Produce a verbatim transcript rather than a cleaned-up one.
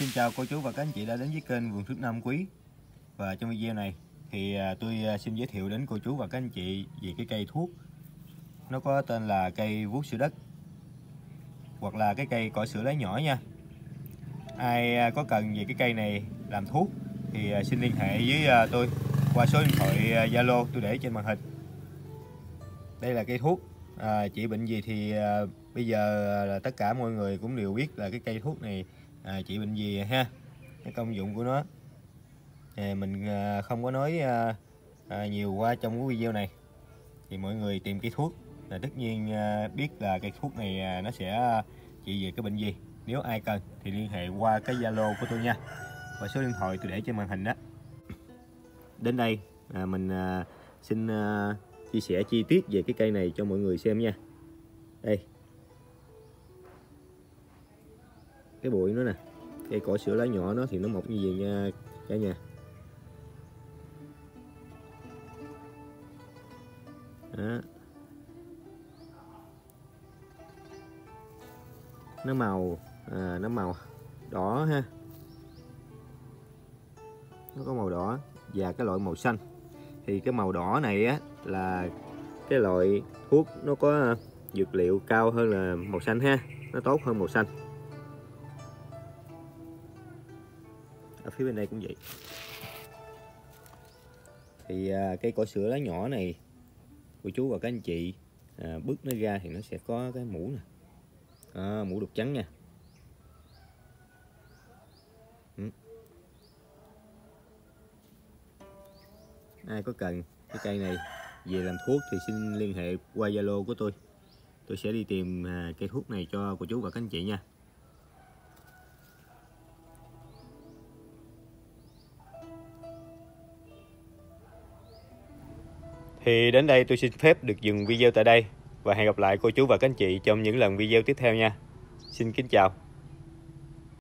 Xin chào cô chú và các anh chị đã đến với kênh Vườn Thuốc Nam Quý. Và trong video này thì tôi xin giới thiệu đến cô chú và các anh chị về cái cây thuốc. Nó có tên là cây vuốt sữa đất hoặc là cái cây cỏ sữa lá nhỏ nha. Ai có cần về cái cây này làm thuốc thì xin liên hệ với tôi qua số điện thoại Zalo tôi để trên màn hình. Đây là cây thuốc à, trị bệnh gì thì à, bây giờ là tất cả mọi người cũng đều biết là cái cây thuốc này à, trị bệnh gì ha, cái công dụng của nó à, mình à, không có nói à, à, nhiều qua trong cái video này. Thì mọi người tìm cây thuốc là tất nhiên à, biết là cây thuốc này à, nó sẽ trị về cái bệnh gì. Nếu ai cần thì liên hệ qua cái Zalo của tôi nha, và số điện thoại tôi để trên màn hình đó. Đến đây à, mình à, xin à, chia sẻ chi tiết về cái cây này cho mọi người xem nha. Đây, cái bụi nó nè, cây cỏ sữa lá nhỏ nó thì nó mọc như vậy nha cả nhà. Đó. Nó màu à, nó màu đỏ ha, nó có màu đỏ và cái loại màu xanh. Thì cái màu đỏ này á là cái loại thuốc nó có dược liệu cao hơn là màu xanh ha, nó tốt hơn màu xanh. Ở phía bên đây cũng vậy. Thì à, cây cỏ sữa lá nhỏ này cô chú và các anh chị à, bứt nó ra thì nó sẽ có cái mũ nè, à, mũ đục trắng nha. ừ. Ai có cần cái cây này về làm thuốc thì xin liên hệ qua Zalo của tôi. Tôi sẽ đi tìm à, cây thuốc này cho cô chú và các anh chị nha. Thì đến đây tôi xin phép được dừng video tại đây và hẹn gặp lại cô chú và các anh chị trong những lần video tiếp theo nha. Xin kính chào.